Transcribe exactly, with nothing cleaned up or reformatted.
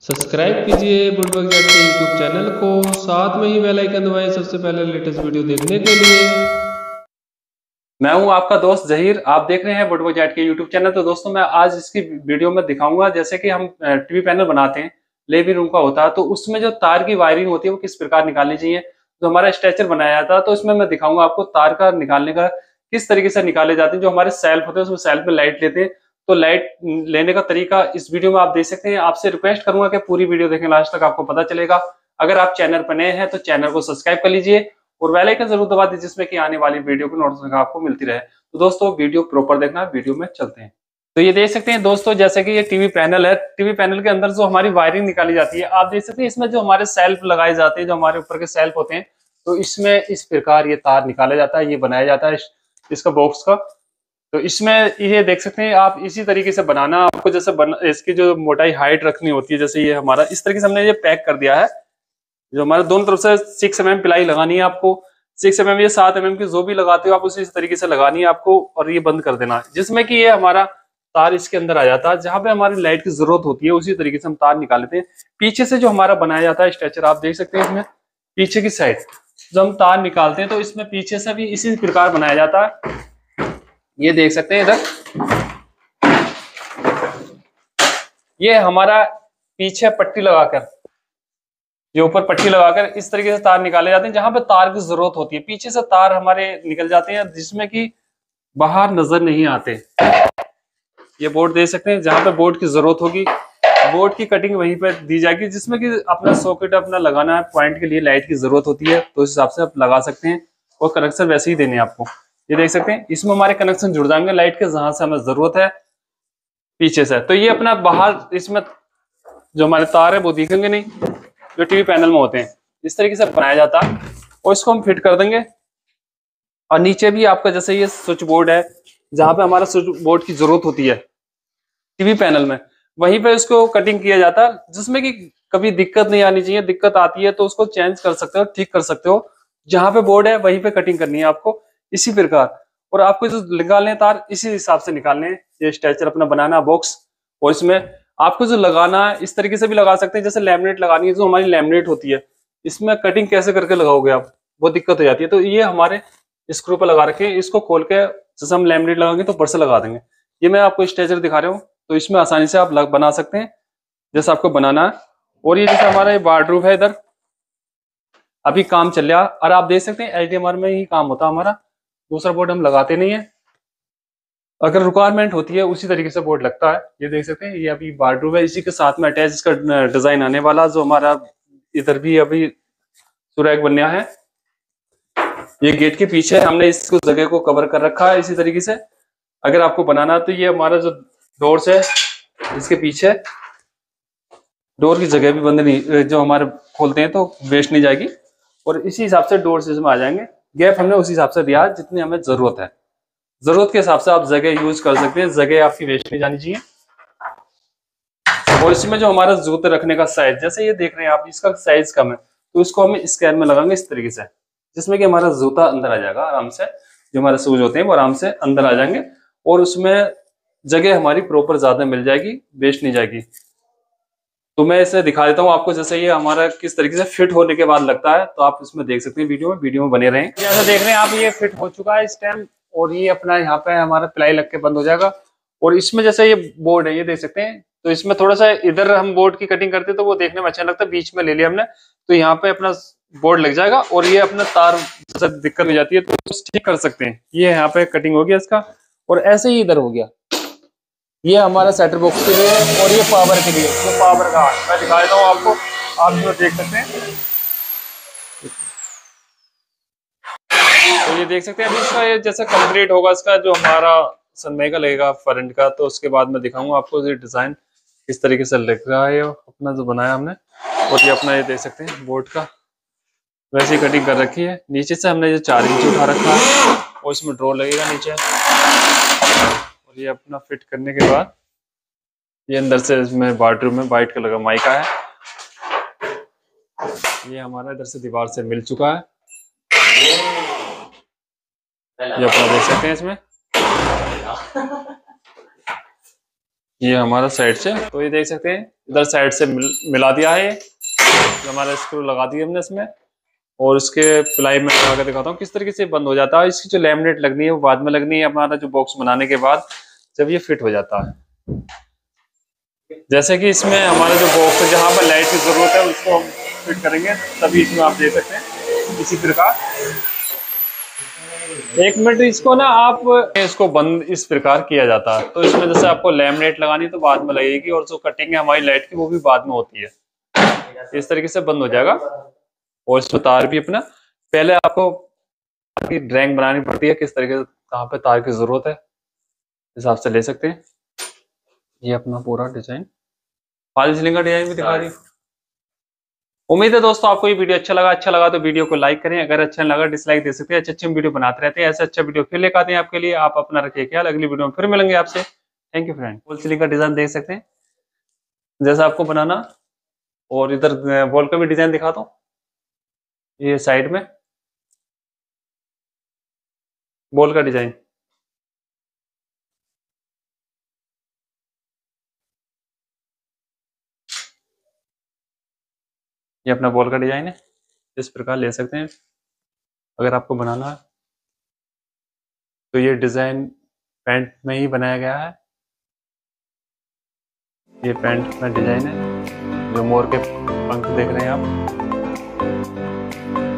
Subscribe कीजिए बुडबक जैट के यूट्यूब चैनल को, साथ में ही बेल आइकन दबाएं सबसे पहले लेटेस्ट वीडियो देखने के लिए। मैं हूं आपका दोस्त जहीर, आप देख रहे हैं बुडबक जैट के यूट्यूब चैनल। तो दोस्तों, मैं आज इसकी वीडियो में दिखाऊंगा जैसे कि हम टीवी पैनल बनाते हैं, लिविंग रूम का होता है, तो उसमें जो तार की वायरिंग होती है वो किस प्रकार निकालनी चाहिए। जो हमारा स्ट्रेचर बनाया जाता है तो इसमें मैं दिखाऊंगा आपको तार का निकालने का किस तरीके से निकाले जाते हैं। जो हमारे सेल्फ होते हैं उसमें सेल्फ में लाइट लेते हैं, तो लाइट लेने का तरीका इस वीडियो में आप देख सकते हैं। आपसे रिक्वेस्ट करूंगा कि पूरी वीडियो देखें लास्ट तक, आपको पता चलेगा। अगर आप चैनल पर नए हैं तो चैनल को सब्सक्राइब कर लीजिए और बेल आइकन जरूर दबा दीजिए जिसमें कि आने वाली वीडियो की नोटिफिकेशन आपको मिलती रहे। तो दोस्तों, वीडियो प्रॉपर देखना, वीडियो में चलते हैं। तो ये देख सकते हैं दोस्तों, जैसे कि ये टीवी पैनल है, टीवी पैनल के अंदर जो हमारी वायरिंग निकाली जाती है, आप देख सकते हैं इसमें जो हमारे सेल्फ लगाए जाते हैं, जो हमारे ऊपर के सेल्फ होते हैं, तो इसमें इस प्रकार ये तार निकाला जाता है, ये बनाया जाता है इसका बॉक्स का। तो इसमें ये देख सकते हैं आप, इसी तरीके से बनाना आपको, जैसे बन, इसकी जो मोटाई हाइट रखनी होती है, जैसे ये हमारा इस तरीके से हमने ये पैक कर दिया है। जो हमारे दोनों तरफ से सिक्स एम एम पिलाई लगानी है आपको, सिक्स एम एम या सात एम एम की जो भी लगाते हो आप उसी तरीके से लगानी है आपको, और ये बंद कर देना, जिसमें कि ये हमारा तार इसके अंदर आ जाता है। जहां पे हमारी लाइट की जरूरत होती है उसी तरीके से हम तार निकाल लेते हैं। पीछे से जो हमारा बनाया जाता है स्ट्रेचर, आप देख सकते हैं इसमें पीछे की साइड जब हम तार निकालते हैं तो इसमें पीछे से भी इसी प्रकार बनाया जाता है। ये देख सकते हैं इधर, ये हमारा पीछे पट्टी लगाकर, ये ऊपर पट्टी लगाकर इस तरीके से तार निकाले जाते हैं। जहां पे तार की जरूरत होती है पीछे से तार हमारे निकल जाते हैं, जिसमें कि बाहर नजर नहीं आते। ये बोर्ड देख सकते हैं, जहां पे बोर्ड की जरूरत होगी बोर्ड की कटिंग वहीं पे दी जाएगी, जिसमें कि अपना सॉकेट अपना लगाना है, पॉइंट के लिए लाइट की जरूरत होती है तो उस हिसाब से आप लगा सकते हैं, और कनेक्शन वैसे ही देने आपको। ये देख सकते हैं इसमें हमारे कनेक्शन जुड़ जाएंगे लाइट के, जहां से हमें जरूरत है पीछे से। तो ये अपना बाहर इसमें जो हमारे तार है वो दिखेंगे नहीं, जो टीवी पैनल में होते हैं। इस तरीके से बनाया जाता है और इसको हम फिट कर देंगे। और नीचे भी आपका जैसे ये स्विच बोर्ड है, जहां पे हमारा स्विच बोर्ड की जरूरत होती है टीवी पैनल में, वहीं पे इसको कटिंग किया जाता है, जिसमें कि कभी दिक्कत नहीं आनी चाहिए। दिक्कत आती है तो उसको चेंज कर सकते हो, ठीक कर सकते हो। जहां पे बोर्ड है वहीं पे कटिंग करनी है आपको इसी प्रकार। और आपको जो निकालने हैं तार इसी हिसाब से निकालने हैं। ये स्ट्रेचर अपना बनाना बॉक्स, और इसमें आपको जो लगाना है इस तरीके से भी लगा सकते हैं, जैसे लैमिनेट लगानी है, जो हमारी लैमिनेट होती है, इसमें कटिंग कैसे करके लगाओगे आप, वो दिक्कत हो जाती है। तो ये हमारे स्क्रू पर लगा रखे हैं, इसको खोल के जैसे हम लैमिनेट लगाएंगे तो ऊपर से लगा देंगे। ये मैं आपको स्ट्रेचर दिखा रहा हूँ, तो इसमें आसानी से आप लग, बना सकते हैं जैसे आपको बनाना है। और ये जैसे हमारा ये वार्डरोब है, इधर अभी काम चल रहा है, और आप देख सकते हैं एल टी एम आर में ही काम होता है हमारा, दूसरा बोर्ड हम लगाते नहीं है। अगर रिक्वायरमेंट होती है उसी तरीके से बोर्ड लगता है। ये देख सकते हैं ये अभी वार्डरोब है, इसी के साथ में अटैच इसका डिजाइन आने वाला, जो हमारा इधर भी अभी सुरैक बनया है। ये गेट के पीछे हमने इस जगह को कवर कर रखा है इसी तरीके से। अगर आपको बनाना तो ये हमारा जो डोर्स है, इसके पीछे डोर की जगह भी बंद नहीं, जो हमारे खोलते हैं तो वेस्ट नहीं जाएगी, और इसी हिसाब से डोर्स इसमें आ जाएंगे। गैप हमने उसी हिसाब से दिया जितनी हमें जरूरत है। जरूरत के हिसाब से आप जगह यूज कर सकते हैं, जगह आपकी वेस्ट नहीं जानी चाहिए। और इसमें जो हमारा जूते रखने का साइज, जैसे ये देख रहे हैं आप, इसका साइज कम है तो इसको हम स्क्वायर में लगाएंगे इस तरीके से, जिसमें कि हमारा जूता अंदर आ जाएगा आराम से। जो हमारे शूज होते हैं वो आराम से अंदर आ जाएंगे, और उसमें जगह हमारी प्रॉपर ज्यादा मिल जाएगी, वेस्ट नहीं जाएगी। तो मैं इसे दिखा देता हूँ आपको, जैसे ये हमारा किस तरीके से फिट होने के बाद लगता है, तो आप इसमें देख सकते हैं वीडियो में वीडियो में बने रहें। जैसे देख रहे हैं आप, ये फिट हो चुका है इस टाइम, और ये अपना यहाँ पे हमारा प्लाई लग के बंद हो जाएगा। और इसमें जैसे ये बोर्ड है, ये देख सकते हैं, तो इसमें थोड़ा सा इधर हम बोर्ड की कटिंग करते हैं तो वो देखने में अच्छा लगता है, बीच में ले लिया हमने, तो यहाँ पे अपना बोर्ड लग जाएगा। और ये अपना तार जैसे दिक्कत हो जाती है तो ठीक कर सकते हैं। ये यहाँ पे कटिंग हो गया इसका, और ऐसे ही इधर हो गया। ये हमारा सेटर बॉक्स के लिए, और ये पावर के लिए, तो पावर का मैं दिखा देता हूँ आपको, आप जो देख सकते हैं। तो ये देख सकते हैं अभी इसका ये जैसे कंप्लीट होगा, इसका जो हमारा सनमाइका का लगेगा फ्रंट का, तो उसके बाद मैं दिखाऊंगा आपको ये डिजाइन किस तरीके से लग रहा है अपना जो बनाया हमने। और ये अपना ये देख सकते हैं बोर्ड का वैसे ही कटिंग कर रखी है। नीचे से हमने ये चार इंच उठा रखा है, और इसमें ड्रॉ लगेगा नीचे। और ये अपना फिट करने के बाद ये अंदर से इसमें वार्डरोब में वाइट कलर का माइका है, ये हमारा इधर से दीवार से मिल चुका है। ये अपना देख सकते हैं इसमें ये हमारा साइड से, तो ये देख सकते हैं इधर साइड से मिल, मिला दिया है। ये हमारा स्क्रू लगा दिया हमने इसमें, और इसके प्लाई में लगा कर दिखाता हूँ किस तरीके से बंद हो जाता है। इसकी जो लैमिनेट लगनी है वो बाद में लगनी है, हमारा जो बॉक्स बनाने के बाद जब ये फिट हो जाता है। जैसे कि इसमें हमारा जो बॉक्स है जहाँ पर लाइट की जरूरत है उसको हम फिट करेंगे, तभी इसमें आप देख सकते हैं इसी प्रकार। एक मिनट, इसको ना आप इसको बंद इस प्रकार किया जाता है। तो इसमें जैसे आपको लैमिनेट लगानी तो बाद में लगेगी, और जो कटिंग है हमारी लाइट की वो भी बाद में होती है। इस तरीके से बंद हो जाएगा। और इसमें तार भी अपना, पहले आपको की ड्राइंग बनानी पड़ती है किस तरीके से कहाँ पे तार की जरूरत है, हिसाब से ले सकते हैं। ये अपना पूरा डिजाइन, फॉल सीलिंग का डिजाइन भी दिखा रही है। उम्मीद है दोस्तों आपको ये वीडियो अच्छा लगा। अच्छा लगा तो वीडियो को लाइक करें, अगर अच्छा लगा डिसलाइक दे सकते हैं। अच्छे अच्छे वीडियो बनाते रहते हैं, ऐसे अच्छा वीडियो फिर लेकर आते हैं आपके लिए। आप अपना रखिए ख्याल, अगली वीडियो में फिर मिलेंगे आपसे। Thank you friend. Fall ceiling का डिजाइन देख सकते हैं जैसा आपको बनाना, और इधर वॉल का भी डिजाइन दिखाता हूँ। ये साइड में बॉल का डिजाइन, ये अपना बॉल का डिजाइन है। इस प्रकार ले सकते हैं अगर आपको बनाना है तो। ये डिजाइन पैंट में ही बनाया गया है। ये पैंट में डिजाइन है, जो मोर के पंख देख रहे हैं आप।